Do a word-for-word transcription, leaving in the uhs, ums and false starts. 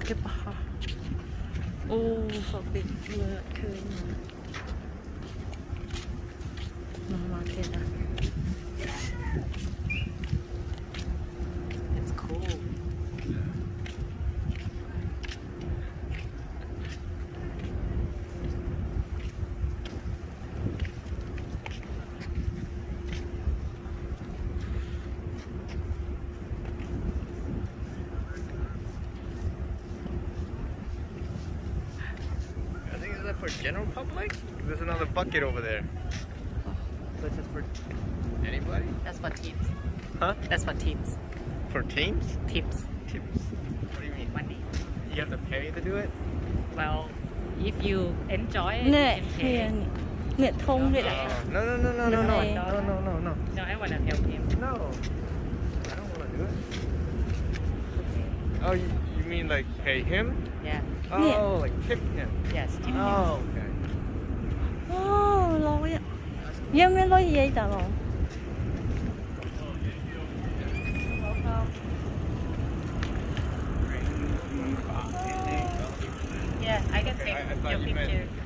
cái bờ. Ô, phật biệt mưa khơi mà mà kia nè. It's cool. For general public? There's another bucket over there. So it's just for anybody? That's for teams. Huh? That's for teams. For teams? Teams. Teams. What do you mean? Money. You have to pay to do it? Well, if you enjoy it, Nè, you can pay. nè thôn với lại. Oh, no, no, no, no, no, no, Này. no, no, no, no. No, I wanna help him. No. I don't want to do it. Oh, you, you mean like pay him? Yeah. Oh, like tip him. Yes, tip him. Oh, okay. Ồ, lôi á. Dân cái lôi gì vậy tao? Yeah, I can take I, I thought your you meant picture.